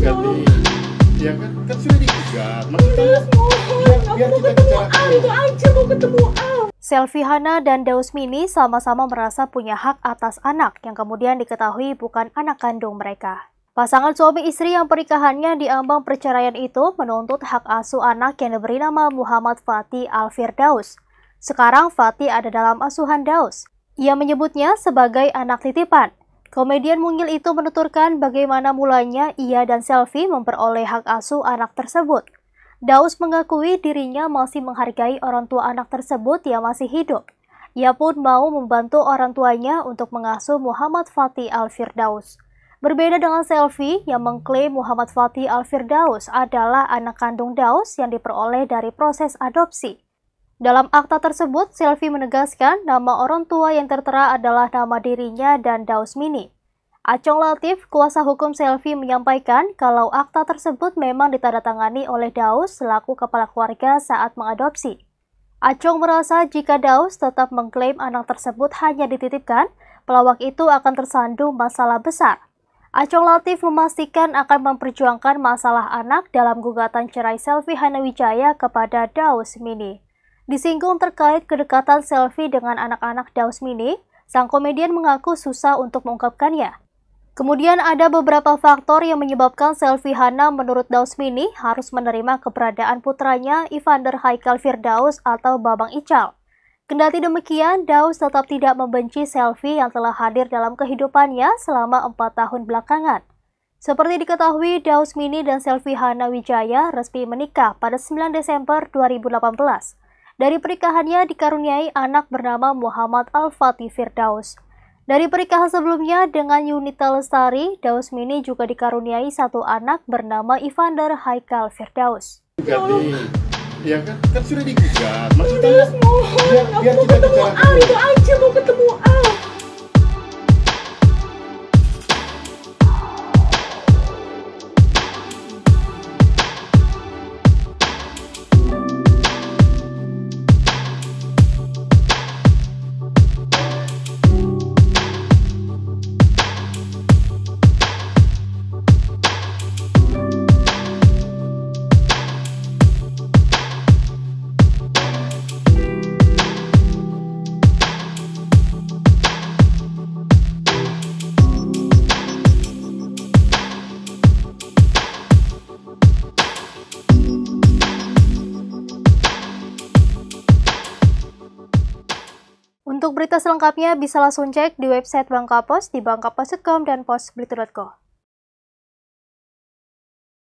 ganti. Ya kan sudah digugat. Maksudnya biar kita bicarakan itu aja, mau ketemu Al. Selvi Hana dan Daus Mini sama-sama merasa punya hak atas anak yang kemudian diketahui bukan anak kandung mereka. Pasangan suami istri yang pernikahannya diambang perceraian itu menuntut hak asuh anak yang diberi nama Muhammad Fatih Al-Firdaus. Sekarang Fatih ada dalam asuhan Daus. Ia menyebutnya sebagai anak titipan. Komedian mungil itu menuturkan bagaimana mulanya ia dan Selvi memperoleh hak asuh anak tersebut. Daus mengakui dirinya masih menghargai orang tua anak tersebut yang masih hidup. Ia pun mau membantu orang tuanya untuk mengasuh Muhammad Fatih Al-Firdaus. Berbeda dengan Selvi yang mengklaim Muhammad Fatih Al-Firdaus adalah anak kandung Daus yang diperoleh dari proses adopsi. Dalam akta tersebut, Selvi menegaskan nama orang tua yang tertera adalah nama dirinya dan Daus Mini. Acong Latif, kuasa hukum Selvi, menyampaikan kalau akta tersebut memang ditandatangani oleh Daus selaku kepala keluarga saat mengadopsi. Acong merasa jika Daus tetap mengklaim anak tersebut hanya dititipkan, pelawak itu akan tersandung masalah besar. Acong Latif memastikan akan memperjuangkan masalah anak dalam gugatan cerai Selvi Hana Wijaya kepada Daus Mini. Disinggung terkait kedekatan Selvi dengan anak-anak Daus Mini, sang komedian mengaku susah untuk mengungkapkannya. Kemudian ada beberapa faktor yang menyebabkan Selvi Hana menurut Daus Mini harus menerima keberadaan putranya Evander Haikal Firdaus atau Babang Ical. Kendati demikian, Daus tetap tidak membenci Selvi yang telah hadir dalam kehidupannya selama 4 tahun belakangan. Seperti diketahui, Daus Mini dan Selvi Hana Wijaya resmi menikah pada 9 Desember 2018. Dari pernikahannya dikaruniai anak bernama Muhammad Al-Fatih Firdaus. Dari pernikahan sebelumnya dengan Yunita Lestari, Daus Mini juga dikaruniai satu anak bernama Evander Haikal Firdaus. Ya kan sudah digugat. Maksudnya biar Mau kita ketemu Al, bicarakan. itu aja, mau ketemu Al. Untuk berita selengkapnya bisa langsung cek di website Bangka Pos di bangkapos.com dan posberita.co.